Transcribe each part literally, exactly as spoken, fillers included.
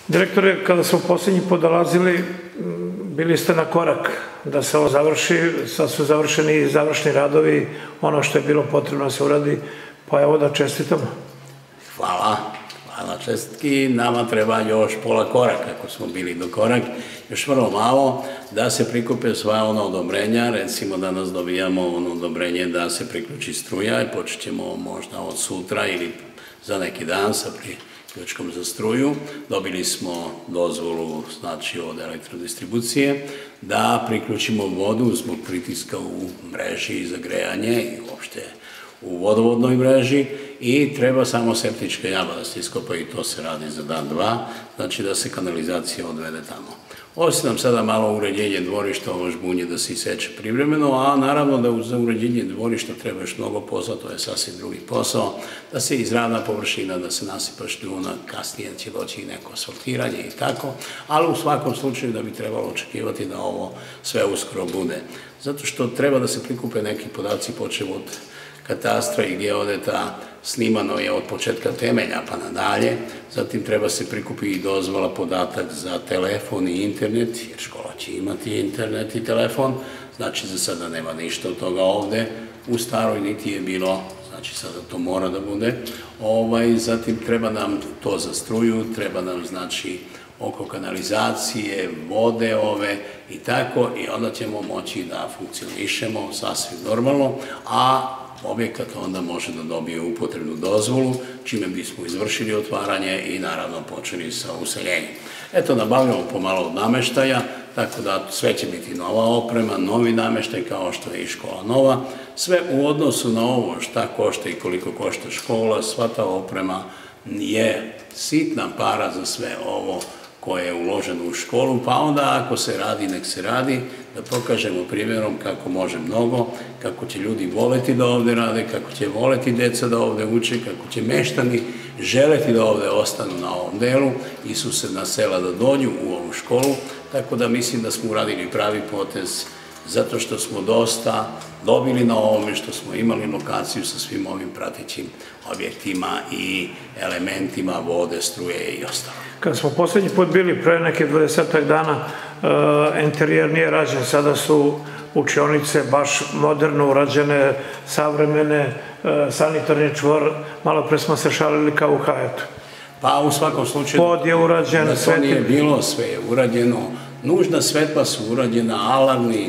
Direktore, kada smo poslednji put dolazili, bili ste na korak da se ovo završi, sad su završeni završni radovi, ono što je bilo potrebno da se uradi, pa evo da čestitamo. Hvala, hvala čestitki, nama treba još pola koraka, ako smo bili do korak, još vrlo malo, da se prikupe sva ona odobrenja, recimo danas dobijamo ono odobrenje da se priključi struja i počet ćemo možda od sutra ili za neki dan sa priključkom za struju. Dobili smo dozvolu, znači, od elektrodistribucije da priključimo vodu zbog pritiska u mreži za grejanje i uopšte u vodovodnoj mreži i treba samo septička jama da se iskopa i to se radi za dan, dva, znači da se kanalizacija odvede tamo. Osim nam sada malo uređenje dvorišta, ovo žbunje da se iseče privremeno, a naravno da za uređenje dvorišta treba još mnogo posla, to je sasvim drugi posao, da se izravna površina, da se nasipa šljuna, kasnije će doći i neko asfaltiranje i tako, ali u svakom slučaju da bi trebalo očekivati da ovo sve uskoro bude. Zato što treba da se prikupe neki podaci počev od katastra i geodeta, snimano je od početka temelja pa nadalje, zatim treba se prikupi i dozvola podatak za telefon i internet, jer škola će imati internet i telefon, znači za sada nema ništa od toga ovde, u staroj niti je bilo, znači sada to mora da bude, zatim treba nam to za struju, treba nam znači oko kanalizacije, vode ove i tako, i onda ćemo moći da funkcionišemo sasvim normalno, a objekat onda može da dobije upotrebnu dozvolu, čime bismo izvršili otvaranje i naravno počeli sa useljenjem. Eto, nabavljamo pomalo od nameštaja, tako da sve će biti nova oprema, novi nameštaj kao što je i škola nova. Sve u odnosu na ovo šta košta i koliko košta škola, sva ta oprema je sitna para za sve ovo koje je uloženo u školu, pa onda ako se radi, nek se radi, da pokažemo primjerom kako može mnogo, kako će ljudi voleti da ovde rade, kako će voleti deca da ovde uče, kako će meštani želeti da ovde ostanu na ovom delu i susedna sela da dođu u ovu školu, tako da mislim da smo uradili pravi potez zato što smo dosta dobili na ovome što smo imali lokaciju sa svim ovim pratećim objektima i elementima vode, struje i ostalo. Kada smo poslednji put bili pre neke dvadesetak dana, interijer nije rađen, sada su učionice baš moderno urađene, savremene, sanitarni čvor, malo pre smo se šalili kao u Hajetu. Pa u svakom slučaju pod je urađen, da to nije bilo, sve je urađeno, nužna svetla su urađena, alarmni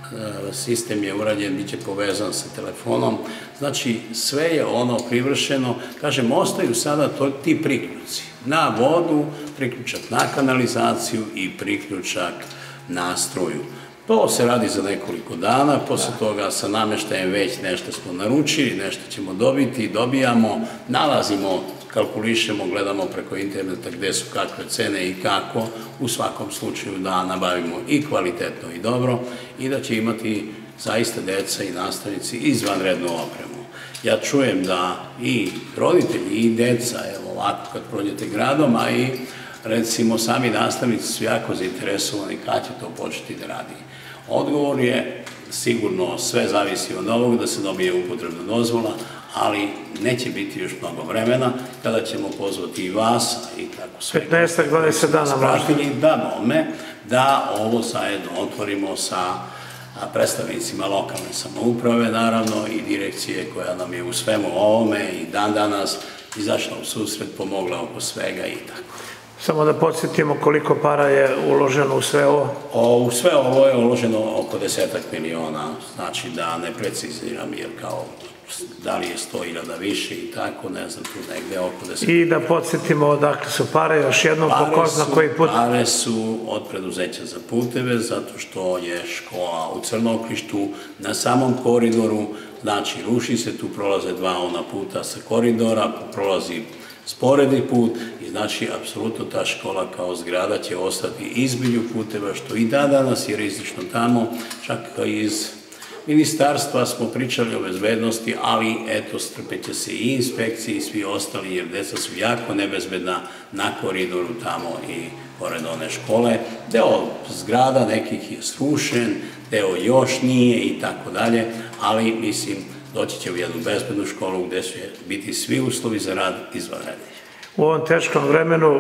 sistem je urađen, bit će povezan sa telefonom, znači sve je ono privršeno, kažem, ostaju sada ti priključci na vodu, priključak na kanalizaciju i priključak na struju. To se radi za nekoliko dana, posle toga sa nameštajem već nešto smo naručili, nešto ćemo dobiti, dobijamo, nalazimo, kalkulišemo, gledamo preko interneta gde su kakve cene i kako, u svakom slučaju da nabavimo i kvalitetno i dobro i da će imati zaista deca i nastavnici izvanrednu opremu. Ja čujem da i roditelji i deca, evo ovako kad prođete gradom, a i recimo sami nastavnici su jako zainteresovani kad će to početi da radi. Odgovor je sigurno sve zavisi od ovog da se dobije upotrebna dozvola, ali neće biti još mnogo vremena kada ćemo pozvati i vas i tako sve petnaest do dvadeset dana možda da nome da ovo zajedno otvorimo sa predstavnicima lokalne samouprave, naravno i direkcije koja nam je u svemu ovome i dan danas izašla u susret, pomogla oko svega i tako. Samo da podsjetimo koliko para je uloženo u sve ovo? U sve ovo je uloženo oko desetak miliona, znači da ne preciziram jer kao da li je sto hiljada više i tako, ne znam, tu negde oko deset. I da podsjetimo odakle su pare, još jednom po ko zna koji put? Pare su od preduzeća za puteve, zato što je škola u Crnoklištu na samom koridoru, znači ruši se, tu prolaze dva ona puta sa koridora, prolazi sporedni put i znači apsolutno ta škola kao zgrada će ostati između puteva, što i da danas je rizično tamo, čak iz ministarstva smo pričali o bezbednosti, ali eto, strpeće se i inspekcije i svi ostali, jer deca su jako nebezbedna na koridoru tamo i pored one škole. Deo zgrada nekih je srušen, deo još nije i tako dalje, ali mislim, doći će u jednu bezbednu školu gde će biti svi uslovi za rad izvanredni. U ovom teškom vremenu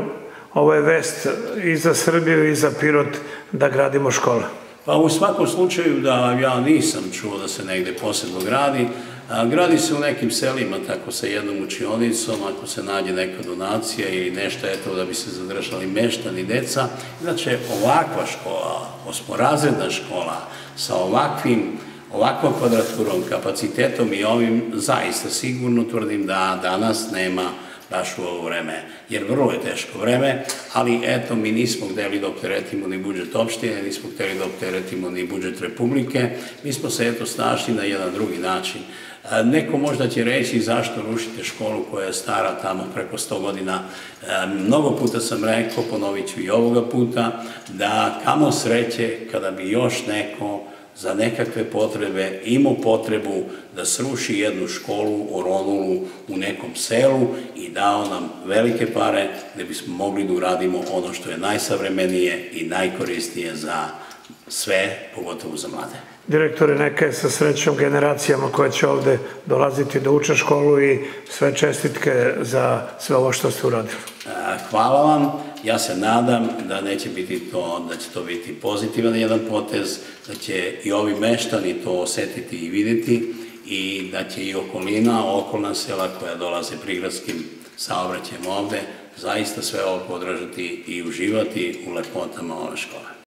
ovo je vest i za Srbiju i za Pirot da gradimo škole. Pa u svakom slučaju da ja nisam čuo da se negde posebno gradi. Gradi se u nekim selima tako sa jednom učionicom, ako se nađe neka donacija ili nešto eto da bi se zadržali meštani deca. Znači ovakva škola, osmorazredna škola sa ovakvim, ovakvom kvadraturom, kapacitetom i ovim zaista sigurno tvrdim da danas nema baš u ovo vreme, jer vrlo je teško vreme, ali eto, mi nismo hteli da opteretimo ni budžet opštine, nismo hteli da opteretimo ni budžet Republike, mi smo se eto snašli na jedan drugi način. Neko možda će reći zašto rušite školu koja je stara tamo preko sto godina. Mnogo puta sam rekao, ponovit ću i ovoga puta, da kamo sreće kada bi još neko za nekakve potrebe imao potrebu da sruši jednu školu oronulu u nekom selu i dao nam velike pare da bismo mogli da uradimo ono što je najsavremenije i najkorisnije za sve, pogotovo za mlade. Direktore, neka je sa srećom generacijama koje će ovde dolaziti da uče školu i sve čestitke za sve ovo što ste uradili. Hvala vam. Ja se nadam da neće biti to, da će to biti pozitivan jedan potez, da će i ovi meštani to osetiti i videti i da će i okolina, okolna sela koja dolaze prigradskim saobraćajem ovde, zaista sve ovo podržati i uživati u lepotama ove škole.